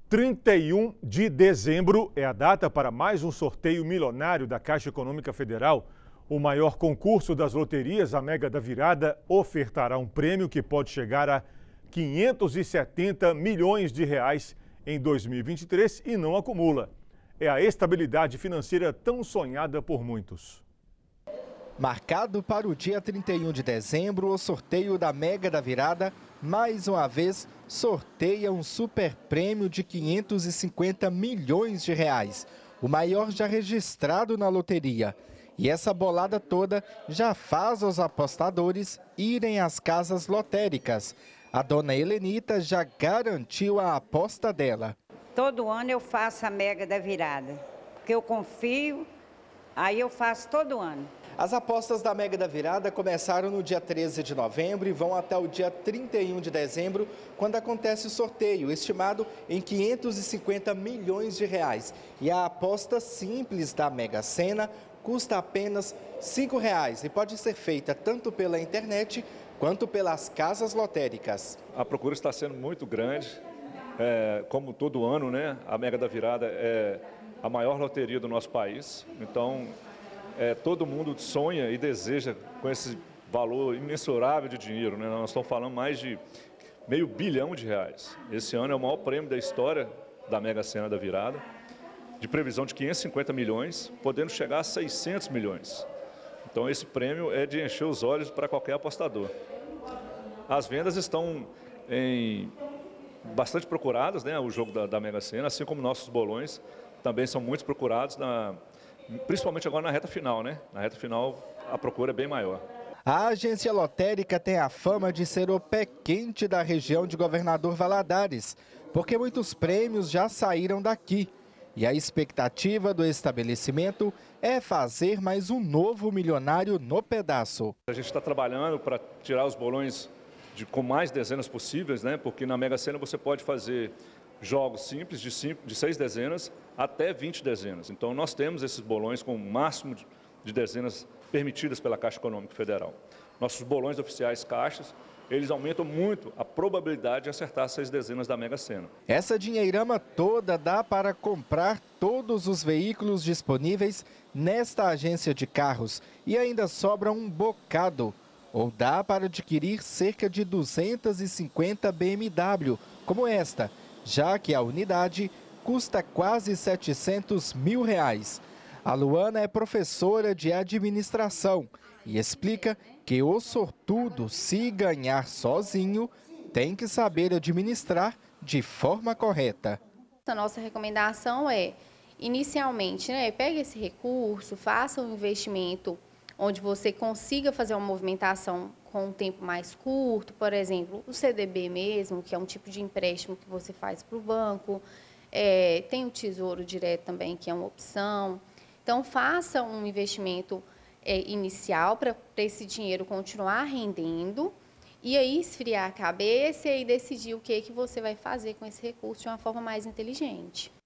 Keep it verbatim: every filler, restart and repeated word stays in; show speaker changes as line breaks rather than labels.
trinta e um de dezembro é a data para mais um sorteio milionário da Caixa Econômica Federal. O maior concurso das loterias, a Mega da Virada, ofertará um prêmio que pode chegar a quinhentos e setenta milhões de reais em dois mil e vinte e três e não acumula. É a estabilidade financeira tão sonhada por muitos.
Marcado para o dia trinta e um de dezembro, o sorteio da Mega da Virada, mais uma vez, sorteia um super prêmio de quinhentos e cinquenta milhões de reais, o maior já registrado na loteria. E essa bolada toda já faz os apostadores irem às casas lotéricas. A dona Helenita já garantiu a aposta dela.
Todo ano eu faço a Mega da Virada, porque eu confio, aí eu faço todo ano.
As apostas da Mega da Virada começaram no dia treze de novembro e vão até o dia trinta e um de dezembro, quando acontece o sorteio, estimado em quinhentos e cinquenta milhões de reais. E a aposta simples da Mega Sena custa apenas cinco reais e pode ser feita tanto pela internet quanto pelas casas lotéricas.
A procura está sendo muito grande, é, como todo ano, né? A Mega da Virada é a maior loteria do nosso país, então é, todo mundo sonha e deseja com esse valor imensurável de dinheiro, né? Nós estamos falando mais de meio bilhão de reais. Esse ano é o maior prêmio da história da Mega Sena da Virada, de previsão de quinhentos e cinquenta milhões, podendo chegar a seiscentos milhões. Então esse prêmio é de encher os olhos para qualquer apostador. As vendas estão em bastante procuradas, né? O jogo da, da Mega Sena, assim como nossos bolões, também são muito procurados, na, principalmente agora na reta final, né? Na reta final a procura é bem maior.
A agência lotérica tem a fama de ser o pé quente da região de Governador Valadares, porque muitos prêmios já saíram daqui. E a expectativa do estabelecimento é fazer mais um novo milionário no pedaço.
A gente está trabalhando para tirar os bolões de, com mais dezenas possíveis, né? Porque na Mega Sena você pode fazer jogos simples de, cinco, de seis dezenas até vinte dezenas. Então nós temos esses bolões com o máximo de, de dezenas permitidas pela Caixa Econômica Federal. Nossos bolões oficiais caixas, eles aumentam muito a probabilidade de acertar seis dezenas da Mega Sena.
Essa dinheirama toda dá para comprar todos os veículos disponíveis nesta agência de carros e ainda sobra um bocado. Ou dá para adquirir cerca de duzentas e cinquenta B M W, como esta, já que a unidade custa quase setecentos mil reais. A Luana é professora de administração e explica que o sortudo, se ganhar sozinho, tem que saber administrar de forma correta.
A nossa recomendação é, inicialmente, né, pegue esse recurso, faça um investimento onde você consiga fazer uma movimentação com um tempo mais curto, por exemplo, o C D B mesmo, que é um tipo de empréstimo que você faz para o banco, é, tem o Tesouro Direto também, que é uma opção. Então, faça um investimento é, inicial para esse dinheiro continuar rendendo e aí esfriar a cabeça e decidir o que, que você vai fazer com esse recurso de uma forma mais inteligente.